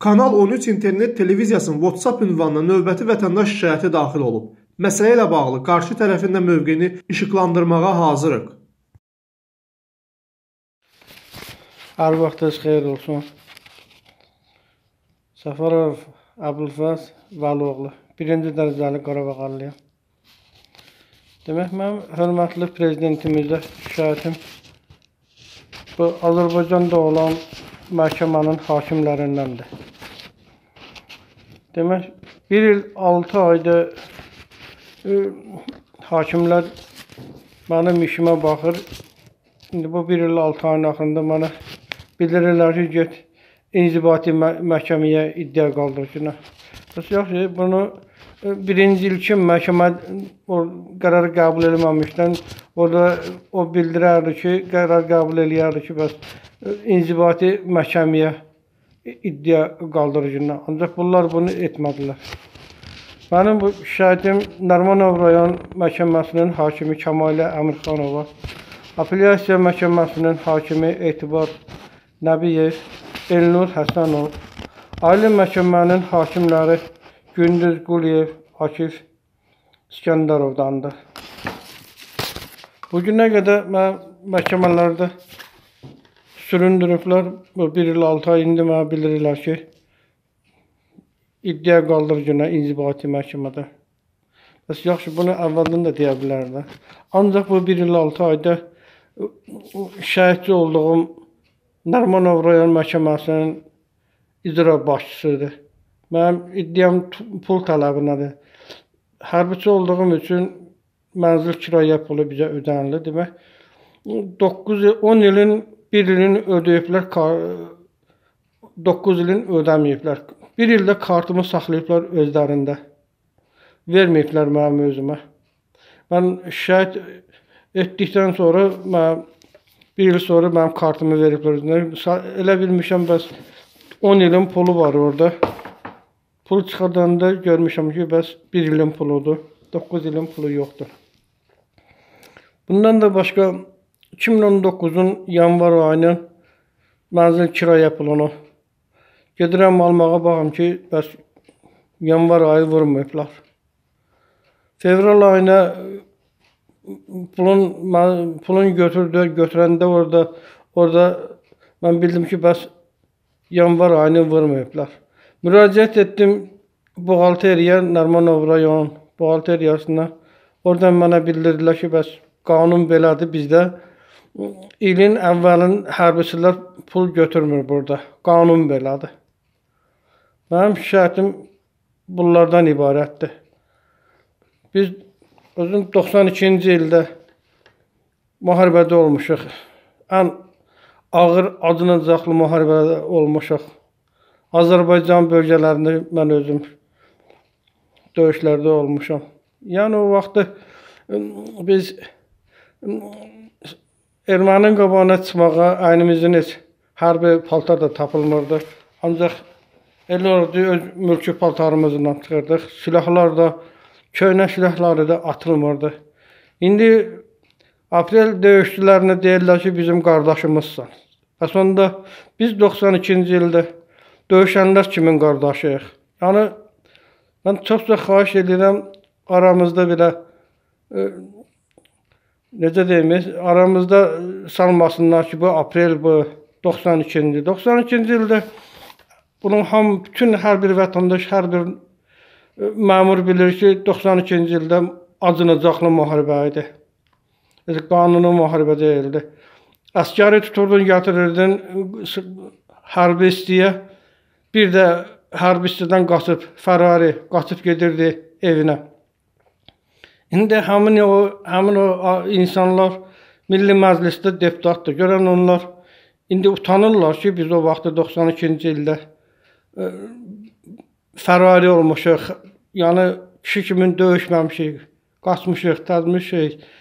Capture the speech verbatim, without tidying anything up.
Kanal on üç internet televiziyasının WhatsApp ünvanına növbəti vətəndaş şikayəti daxil olub. Məsələ ilə bağlı qarşı tərəfin də mövqeyini işıqlandırmağa hazırıq. Hər vaxtınız xeyir olsun. Səfərov Əbülfəz Vəloğlu, birinci dərəcəli Qarabağlıyam. Demək, mən hörmətli prezidentimizə şikayətim bu Azərbaycanda olan məhkəmənin hakimlərindəndir. Demək, bir il altı ayda e, hakimlər mənim işimə baxır. İndi bu bir il altı ayın axırında mənə bildirirlər ki, get inzibati mə məhkəməyə iddia qaldırıcına. Bəs yaxşı, bunu birinci ilkin məhkəmə o qərarı qəbul eləməmişdən orada o bildirərdi ki, qərar qəbul eləyərdi ki, bəs inzibati məhkəməyə iddia qaldırıcına. Ancaq bunlar bunu etmədilər. Mənim bu şikayetim Nərimanov rayon məhkəməsinin hakimi Kəmalə Əmirxanova, Apellyasiya məhkəməsinin hakimi Etibar Nəbiyev, Elnur Həsənov, Ali məhkəmənin hakimləri Gündüz Quliyev, Akif İskəndərovdandır. Bugünə qədər mən məhkəmələrdə süründürüblər. Bu bir il altı ay indi mənə bildirirlər ki, iddia qaldırıcına inzibati məhkəmədə. Bəs yaxşı, bunu əvvəldən də deyə bilərlər. Ancaq bu bir il altı ayda şəhidçi olduğum Nərimanov rayon məhkəməsinin icra başçısıdır. Mənim iddiam pul tələbinədir. Hərbiçi olduğum üçün mənzil kirayə pulu bizə ödənilir. Demək, doqquz il, on ilin bir ilin ödəyiblər, doqquz ilin ödəməyiblər. Bir ildə kartımı saxlayıblar özlərində. Verməyiblər mənim özümə. Mən şikayət etdikdən sonra, mən, bir il sonra mənim kartımı veriblər özünə. Elə bilmişəm, bəs on ilin pulu var orada. Pul çıxardanda görmüşəm ki, bəs bir ilin puludur. doqquz ilin pulu yoxdur. Bundan da başqa iki min on doqquzun yanvar ayının mənzil kirayə pulunu gedirəm almağa baxım ki, bəs yanvar ayı vurmayıblar. Fevral ayına pulun, pulun götürdü, götürəndə orada, orada mən bildim ki, bəs yanvar ayını vurmayıblar. Müraciət etdim buğalteriya, Nərimanov rayon buğalteriyasına. Oradan mənə bildirdilər ki, bəs qanun belədir bizdə. İlin əvvəlin hərbiçilər pul götürmür burada. Qanun belədir. Mənim şikayətim bunlardan ibarətdir. Biz özüm doxsan ikinci ildə müharibədə olmuşuq. Ən ağır, acınacaqlı müharibədə olmuşuq. Azərbaycan bölgələrində mən özüm döyüşlərdə olmuşam. Yəni o vaxtı biz ermənin qabağına çıxmağa əynimizin heç hərbi paltar da tapılmırdı. Ancaq elə orada öz mülki paltarımızla çıxırdıq. Silahlar da, köhnə silahları da atılmırdı. İndi aprel döyüşçülərinə deyirlər ki, bizim qardaşımızsan. Bəs onda biz doxsan ikinci ildə döyüşənlər kimin qardaşıyıq? Yəni, mən çox-çox xahiş edirəm, aramızda belə e, necə deyimiz, aramızda salmasınlar ki, bu aprel, bu doxsan ikinci. doxsan ikinci ildə bunun ham, bütün hər bir vətəndaş, hər bir məmur bilir ki, doxsan ikinci ildə acınacaqlı müharibə idi. Qanuni müharibə deyildi. Əskəri tuturdun, gətirirdin hərbi istiyə, bir də hərbi istidən qaçıb, Ferrari qaçıb gedirdi evinə. İndi həmin o, həmin o insanlar Milli Məclisdə deputatdır. Görən onlar indi utanırlar ki, biz o vaxtda doxsan ikinci ildə e, Ferrari olmuşuq. Yəni kişi kimi döyüşməmişik, qaçmışıq, təzmişik.